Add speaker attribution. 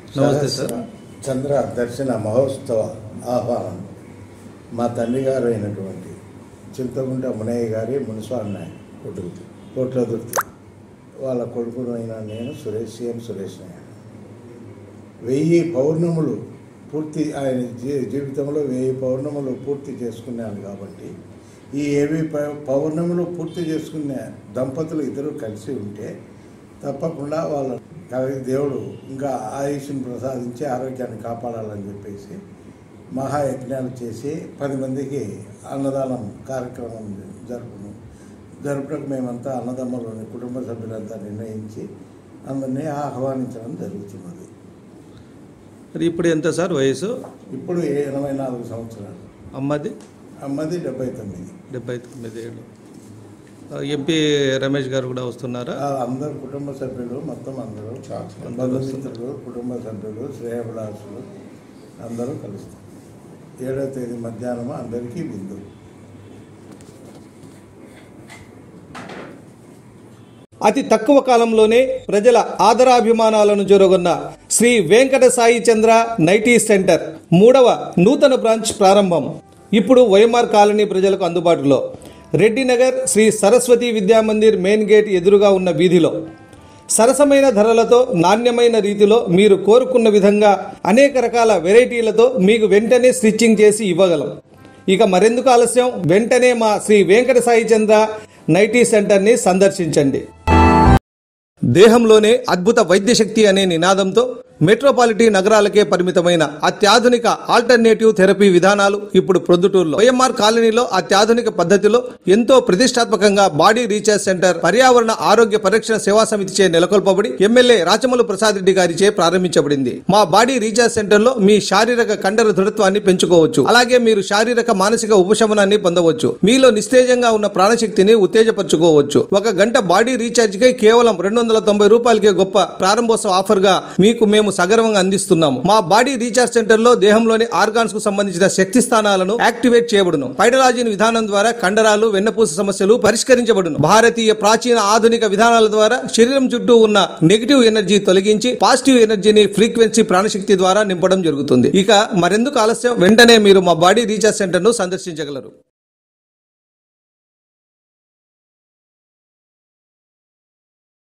Speaker 1: నమస్తే సార్.
Speaker 2: చంద్ర దర్శన మహోత్సవ ఆహ్వానం మా తండ్రి గారు అయినటువంటి చింతగుంట మునయ్య గారి మునిస్వామి నాయుడు కోట్లదుర్తి వాళ్ళ కొడుకును అయిన నేను సీఎం సురేష్ నాయుడు 1000 పౌర్ణములు పూర్తి ఆయన జీవితంలో 1000 పౌర్ణములు పూర్తి చేసుకున్నాను కాబట్టి ఈ 1000 పౌర్ణములు పూర్తి చేసుకునే దంపతులు ఇద్దరు కలిసి ఉంటే తప్పకుండా వాళ్ళ దేవుడు ఇంకా ఆయుష్ను ప్రసాదించి ఆరోగ్యాన్ని కాపాడాలని చెప్పేసి మహాయజ్ఞాలు చేసి 10 మందికి అన్నదానం కార్యక్రమం జరుపుటకు మేమంతా అన్నదమ్ములని కుటుంబ సభ్యులంతా నిర్ణయించి అందరినీ ఆహ్వానించడం జరుగుతున్నది.
Speaker 1: మరి ఇప్పుడు ఎంత సార్ వయసు?
Speaker 2: ఇప్పుడు 84 సంవత్సరాలు.
Speaker 1: అమ్మది
Speaker 2: 79
Speaker 1: ఏళ్ళు. ఎంపీ రమేష్ గారు కూడా వస్తున్నారా?
Speaker 2: అందరు కుటుంబ సభ్యులు మొత్తం అందరూ బంధుమిత్రులు కుటుంబ సభ్యులు శ్రేయభిలాషులు అందరూ కలుస్తారు. 7వ తేదీ మధ్యాహ్నం అందరికీ విందు.
Speaker 1: అతి తక్కువ కాలంలోనే ప్రజల ఆదరాభిమానాలను జొరగొన్న శ్రీ వెంకట సాయి చంద్ర నైటీ సెంటర్ 3వ నూతన బ్రాంచ్ ప్రారంభం. ఇప్పుడు వైఎంఆర్ కాలనీ ప్రజలకు అందుబాటులో. రెడ్డి నగర్ శ్రీ సరస్వతి విద్యామందిర్ మెయిన్ గేట్ ఎదురుగా ఉన్న వీధిలో సరసమైన ధరలతో నాణ్యమైన రీతిలో మీరు కోరుకున్న విధంగా అనేక రకాల వెరైటీలతో మీకు వెంటనే స్టిచ్చింగ్ చేసి ఇవ్వగలం. ఇక మరెందుకు ఆలస్యం, వెంటనే మా శ్రీ వెంకట సాయి చంద్ర నైటీ సెంటర్ని సందర్శించండి. దేహంలోనే అద్భుత వైద్య శక్తి అనే నినాదంతో మెట్రోపాలిటీ నగరాలకే పరిమితమైన అత్యాధునిక ఆల్టర్నేటివ్ థెరపీ విధానాలు ఇప్పుడు ప్రొద్దుటూరులో వైఎంఆర్ కాలనీలో అత్యాధునిక పద్ధతిలో ఎంతో ప్రతిష్టాత్మకంగా బాడీ రీఛార్జ్ సెంటర్ పర్యావరణ ఆరోగ్య పరిరక్షణ సేవా సమితిచే నెలకొల్పబడి ఎమ్మెల్యే రాచమల్లు ప్రసాద్ రెడ్డి గారిచే ప్రారంభించబడింది. మా బాడీ రీఛార్జ్ సెంటర్ లో మీ శారీరక కండర దృఢత్వాన్ని పెంచుకోవచ్చు. అలాగే మీరు శారీరక మానసిక ఉపశమనాన్ని పొందవచ్చు. మీలో నిస్తేజంగా ఉన్న ప్రాణశక్తిని ఉత్తేజపరచుకోవచ్చు. 1 గంట బాడీ రీఛార్జ్ కై కేవలం 290 రూపాయలకే గొప్ప ప్రారంభోత్సవ ఆఫర్ గా మీకు మేము సగర్వంగా అందిస్తున్నాము. మా బాడీ రీఛార్జ్ సెంటర్ లో దేహంలోని ఆర్గాన్స్ కు సంబంధించిన శక్తి స్థానాలను యాక్టివేట్ చేయబడును. పైడలాజిన్ విధానం ద్వారా కండరాలు వెన్నపూస సమస్యలు పరిష్కరించబడును. భారతీయ ప్రాచీన ఆధునిక విధానాల ద్వారా శరీరం చుట్టూ ఉన్న నెగిటివ్ ఎనర్జీ తొలగించి పాజిటివ్ ఎనర్జీని ఫ్రీక్వెన్సీ ప్రాణశక్తి ద్వారా నింపడం జరుగుతుంది. ఇక మరెందుకు ఆలస్యం, వెంటనే మీరు మా బాడీ రీఛార్జ్ సెంటర్ ను సందర్శించగలరు.